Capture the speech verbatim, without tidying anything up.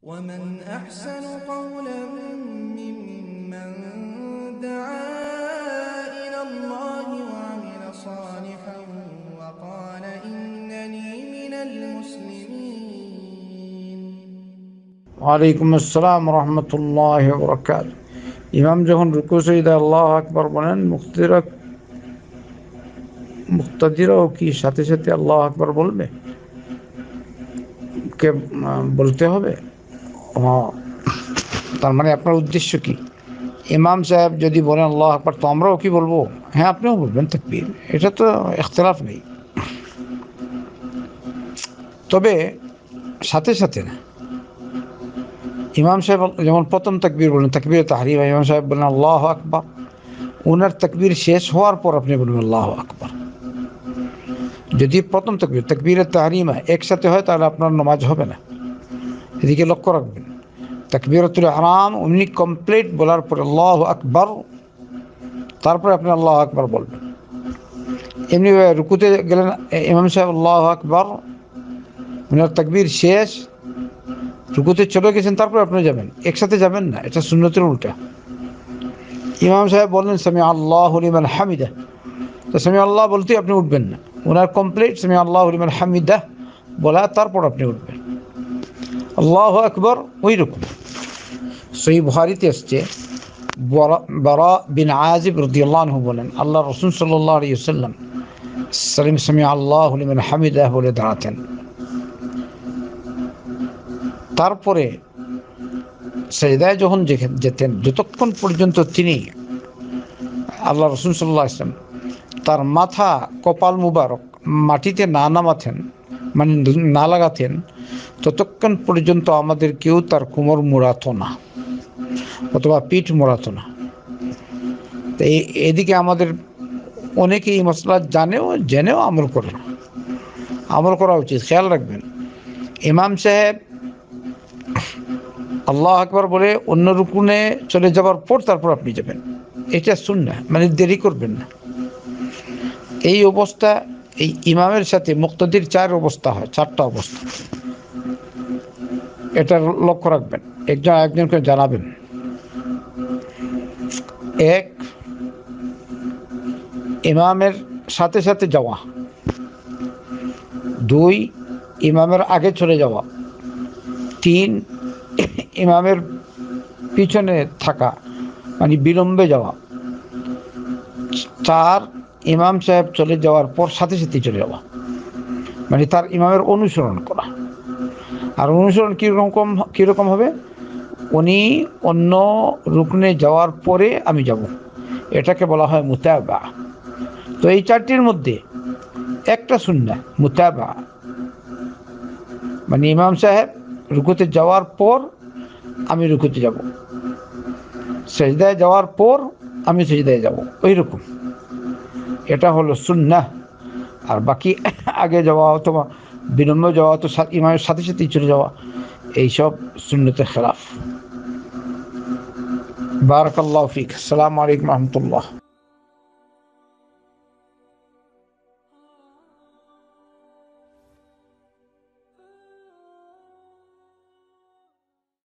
ومن أحسن قولا ممن دعا إلى الله وعمل صالحا وقال إنني من المسلمين. ওয়ালাইকুম আসসালাম রহমতুল্লাহি ওয়া বারাকাতুহু। ইমাম যখন রুকু সেজদা আল্লাহু আকবার বলেন, মুক্তাদিরা মুক্তাদিরাও কি সাথে সাথে আল্লাহু আকবার বলবে, কে বলতে হবে? হ্যাঁ, তার মানে আপনার উদ্দেশ্য কি? ইমাম সাহেব যদি বলেন আল্লাহু আকবার, তো আমরাও কি বলবো? হ্যাঁ, আপনিও বলবেন তাকবীর, এটা তো ইখতিলাফ নেই। তবে সাথে সাথে না। ইমাম সাহেব যেমন প্রথম তাকবীর বলেন, তাকবীরে তাহরিম, ইমাম সাহেব বলেন আল্লাহু আকবার, ওনার তাকবীর শেষ হওয়ার পর আপনি বলবেন আল্লাহু আকবার। যদি প্রথম তাকবীর তাকবীরে তাহরিমা একসাথে হয়, তাহলে আপনার নামাজ হবে না। এদিকে লক্ষ্য রাখবেন, তাকবীরাতুল ইহরাম উনি কমপ্লিট বলার পর আল্লাহু আকবার, তারপরে আপনি আল্লাহু আকবার বলবেন। এমনি রুকুতে গেলেন, ইমাম সাহেব আল্লাহু আকবার, ওনার তাকবীর শেষ, রুকুতে চলে গেছেন, তারপরে আপনি যাবেন, একসাথে যাবেন না, এটা সুন্নতের উল্টা। ইমাম সাহেব বললেন সামি আল্লাহু লিমান হামিদাহ, তো সামি আল্লাহ বলতেই আপনি উঠবেন না, ওনার কমপ্লিট সামি আল্লাহু লিমান হামিদাহ বলা, তারপর আপনি উঠবেন। আল্লাহু আকবার ওই রকম সহিহ বুখারীতে আসছে, বারা বিন আজিব রাদিয়াল্লাহু আনহু বলেন, আল্লাহ রাসূল সাল্লাল্লাহু আলাইহি ওয়াসাল্লাম সালিম সামি আল্লাহু লিমান হামিদাহ বলে দাঁড়াতেন, তারপরে সেজদায় যখন যেতেন, যতক্ষণ পর্যন্ত তিনি আল্লাহ রাসূল সাল্লাল্লাহু আলাইহি ওয়াসাল্লাম তার মাথা কপাল মুবারক মাটিতে না নামাতেন, মানে না লাগাতেন, ততক্ষণ পর্যন্ত আমাদের কেউ তার কোমর মোড়াতো না অথবা পিঠ মোড়াতো না। তো এদিকে আমাদের অনেকে এই মশলা জানেও জেনেও আমল করে না, আমল করা উচিত। খেয়াল রাখবেন, ইমাম সাহেব আল্লাহু আকবার বলে অন্য রুকুনে চলে যাওয়ার পর তারপর আপনি যাবেন, এটা সুন্নাহ, মানে দেরি করবেন না। এই অবস্থা, এই ইমামের সাথে মুক্তাদির চার অবস্থা হয়, চারটা অবস্থা, এটা লক্ষ্য রাখবেন, একজন একজনকে জানাবেন। এক, ইমামের সাথে সাথে যাওয়া। দুই, ইমামের আগে চলে যাওয়া। তিন, ইমামের পিছনে থাকা, মানে বিলম্বে যাওয়া। চার, ইমাম সাহেব চলে যাওয়ার পর সাথে সাথে চলে যাওয়া, মানে তার ইমামের অনুসরণ করা। আর অনুসরণ কীরকম কীরকম হবে? উনি অন্য রুকনে যাওয়ার পরে আমি যাব, এটাকে বলা হয় মুতাবা। তো এই চারটির মধ্যে একটা সুন্নাহ মুতাবা, মানে ইমাম সাহেব রুকুতে যাওয়ার পর আমি রুকুতে যাব, সেজদায় যাওয়ার পর আমি সেজদায় যাব, ওই রকম, এটা হলো সুন্নাহ। আর বাকি আগে যাওয়া অথবা বিলম্ব যাওয়া, তো ইমামের সাথে সাথেই চলে যাওয়া, এইসব সুন্নতের খেলাফ। বারাকাল্লাহু ফিক। আসসালামু আলাইকুম রহমতুল্লাহ।